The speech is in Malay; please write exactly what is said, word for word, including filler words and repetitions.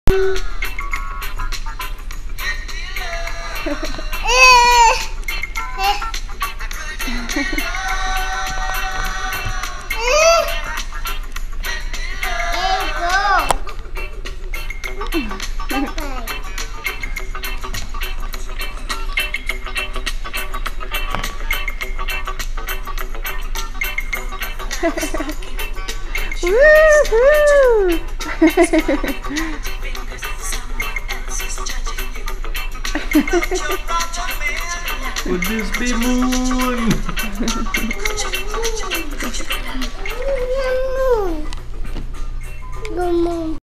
Woohoo! Would this be moon? Moon. The moon.